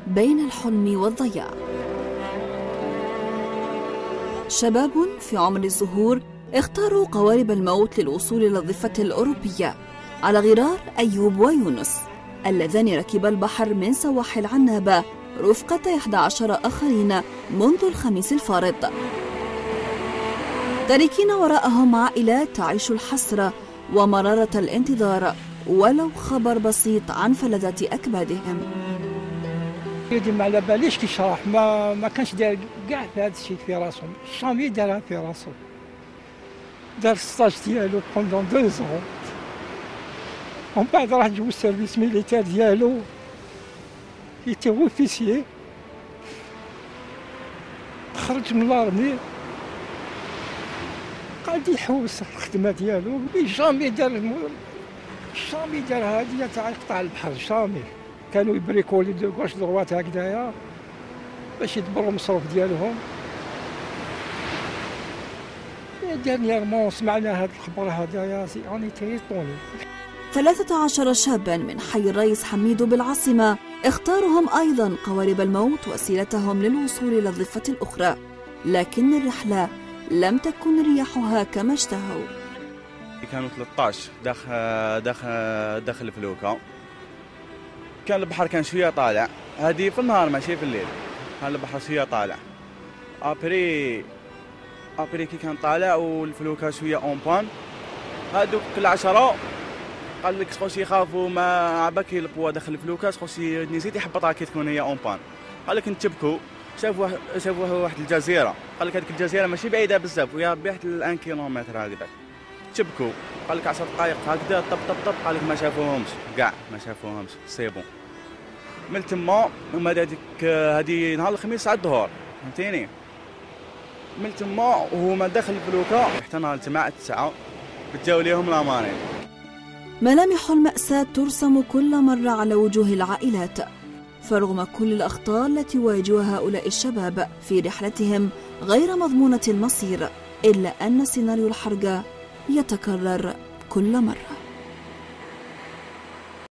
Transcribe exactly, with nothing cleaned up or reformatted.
بين الحلم والضياع. شباب في عمر الزهور اختاروا قوارب الموت للوصول إلى الضفة الأوروبية، على غرار أيوب ويونس اللذان ركبا البحر من سواحل عنابة رفقة إحدى عشر آخرين منذ الخميس الفارط، تاركين وراءهم عائلات تعيش الحسرة ومرارة الانتظار ولو خبر بسيط عن فلذات أكبادهم. يدي ما على باليش كي شرح، ما ما كانش داير كاع في هذا الشيء في راسهم، الشامي دارها في راسه، دار ستاج ديالو بوندون دو زون، ومن بعد راح جبو السيرفيس ميليتير ديالو، يتي اوفيسيي، خرج من لارمي قاعد يحوس الخدمه ديالو، جامي دار الشامي دار هذه تاع قطاع البحر، شامي كانوا يبريكولي دو غوش دروات هكذايا باش يدبروا المصروف ديالهم. ديرنييرمون سمعنا هذا الخبر هذايا راني تيطوني. ثلاثة عشر شابا من حي الرئيس حميد بالعاصمة اختاروا هم أيضا قوارب الموت وسيلتهم للوصول إلى الضفة الأخرى، لكن الرحلة لم تكن رياحها كما اشتهوا. كانوا ثلاثة عشر داخل داخل داخل الفلوكة، كان البحر كان شويه طالع، هذه في النهار ماشي في الليل، كان البحر شويه طالع. ابري ابري كي كان طالع والفلوكه شويه اون بان، هذوك العشره قال لك شخوص يخافوا ما عباكي القوه داخل الفلوكه، شخوص نسيت يحبطها كي تكون هي اون بان، قال لك نتبكوا شافوا شافوا واحد الجزيره، قال لك هذيك الجزيره ماشي بعيده بزاف ويا بواحد الان كيلومتر هكذا، تبكوا قال لك عشر دقائق هكذا طب طب طب، قال لك ما شافوهمش كاع ما شافوهمش سي بون. من تما هما هذيك هذه نهار الخميس على الظهر فهمتيني، من تما وهما داخل الفلوكه حتى نهار الجمعه التسعه بداو ليهم الامارين. ملامح المأساة ترسم كل مرة على وجوه العائلات، فرغم كل الأخطار التي واجهها هؤلاء الشباب في رحلتهم غير مضمونة المصير، إلا أن سيناريو الحرق يتكرر كل مرة.